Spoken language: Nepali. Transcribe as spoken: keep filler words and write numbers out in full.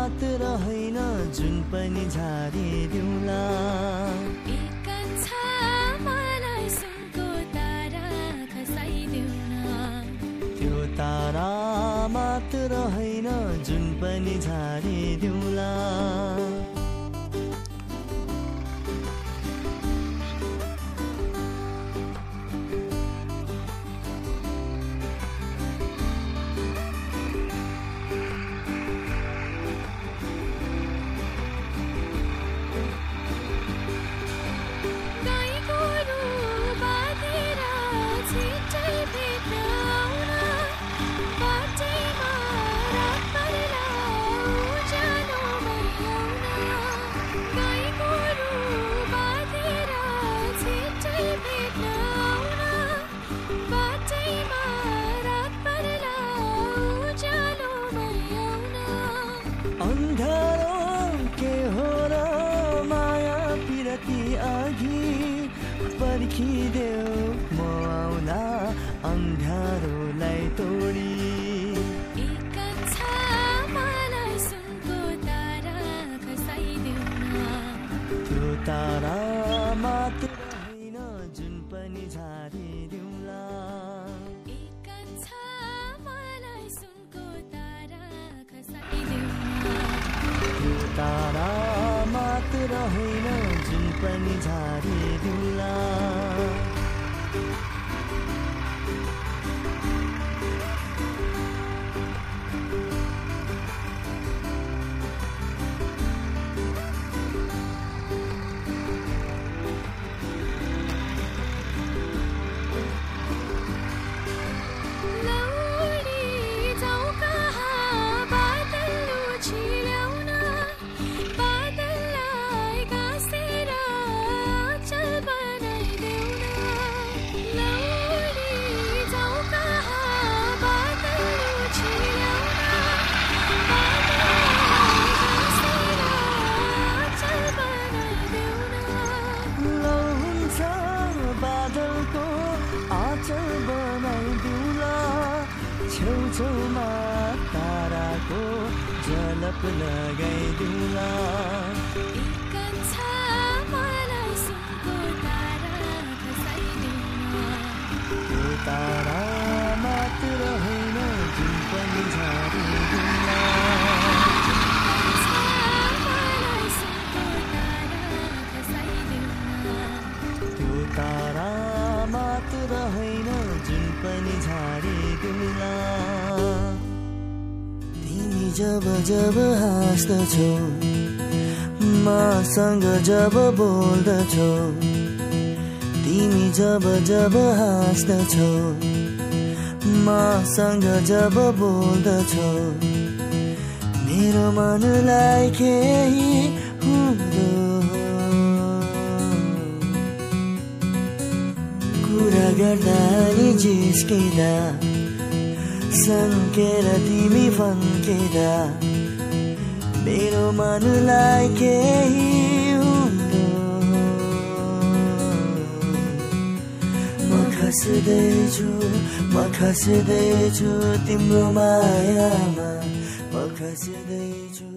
मात्र होइन जुन पनि झारिदिउँला मलाई सुनको तारा खसाइदेऊ न त्यो तारा मात्र होइन जुन पनि झारिदिउँला अन्धारो के हो र माया पिरती अघि पर्खिदेऊ म आउला अन्धारोलाई तोडी मलाई सुनको तारा खसाइदेऊ न त्यो तारा मात्र होइन जुन पनि झारिदिउँला मलाई सुनको तारा खसाइदेऊ तारा मात्र होइन जुन पनि झारिदिउँला आचल बनाइदिउँला छेउछेउमा ताराको झलक लगाइदिउँला मलाई सुनको तारा खसाइदेऊ न त्यो तारा मात्र होइन जुन पनि झारिदिउँला मलाई सुनको तारा खसाइदेऊ न त्यो तारा मात्र होइन जुन पनि झारिदिउँला तिमी जब जब हाँस्दछौ मसँग जब बोल्दछौ तिमी जब जब हाँस्दछौ मसँग जब बोल्दछौ मेरो मनलाई केही हुँदो कुरा गर्दा नि जिस्किँदा संकेर तिमी फन्केदा मेरो मनलाई केही हुँदो म खस्दैछु म खस्दैछु तिम्रो मायामा म खस्दैछु